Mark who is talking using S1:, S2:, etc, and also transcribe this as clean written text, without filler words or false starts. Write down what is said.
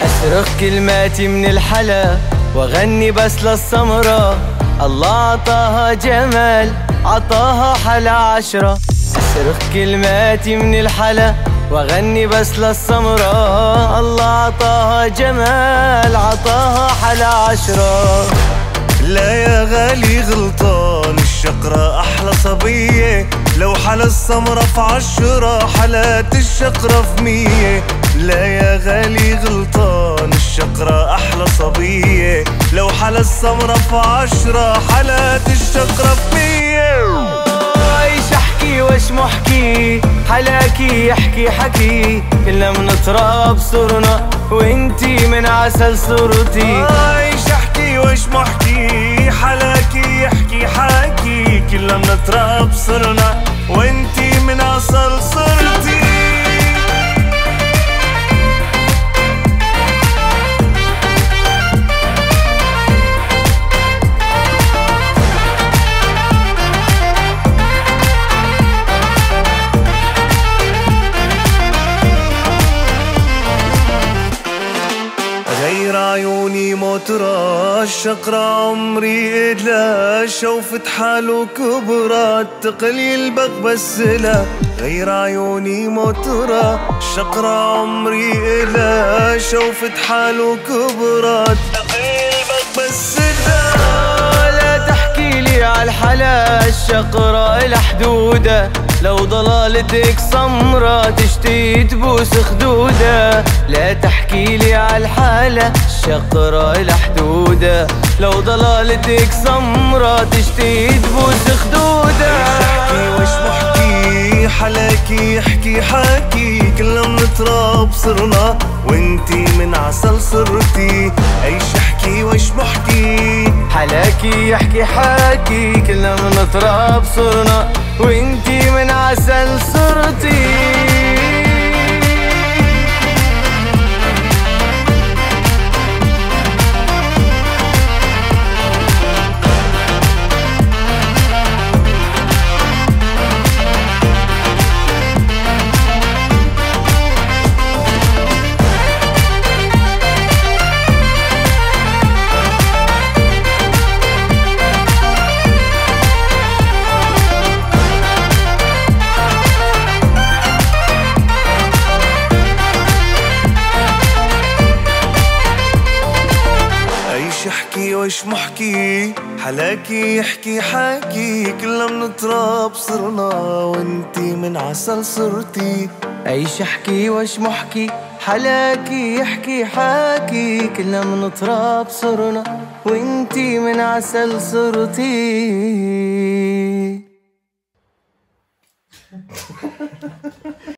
S1: أصرخ كلماتي من الحلا واغني بس للسمرة، الله عطاها جمال عطاها حلا عشرة. أصرخ كلماتي من الحلا واغني بس للسمرة، الله عطاها جمال عطاها حلا عشرة.
S2: لا يا غالي غلطان، الشقرة أحلى صبية، لو حلا السمرة في 10 حالات الشقرة في 100. لا يا غالي غلطان، الشقرة أحلى صبية، لو حلا السمرة في 10 حالات الشقرة في 100.
S1: ايش احكي واش محكي، حلاكي يحكي حكي، كلنا من تراب صرنا وانتي من عسل صرتي.
S2: ايش احكي واش محكي، حلاكي يحكي حكي، كلنا من تراب صرنا وانتي من عسل صرتي. غير عيوني موترة، الشقرة عمري إدلا، شوفت حاله كبرى تقلي البغ بس لا. غير عيوني موترة، الشقرة عمري إدلا، شوفت حاله كبرى تقلي البغ بس لا.
S1: لا تحكي لي عالحلا الشقرة الحدودة، لو ضلالتك سمرة تشتي تبوس خدودة. لا تحكي لي عالحالة الشقرة الحدودة، لو ضلالتك سمرة تشتي تبوس خدودة.
S2: احكي واش محكي، حلاكي يحكي حكي، كلنا من تراب صرنا وانتي من عسل صرتي. ايش احكي واش محكي،
S1: حلاكي يحكي حكي، كلنا من تراب صرنا وانتي من عسل صرتي.
S2: احكي واش محكي، حلاكي يحكي حكي، كلنا من تراب صرنا وانتي من عسل صرتي.
S1: ايش احكي واش محكي، حلاكي يحكي حكي، كلنا من تراب صرنا وانتي من عسل صرتي.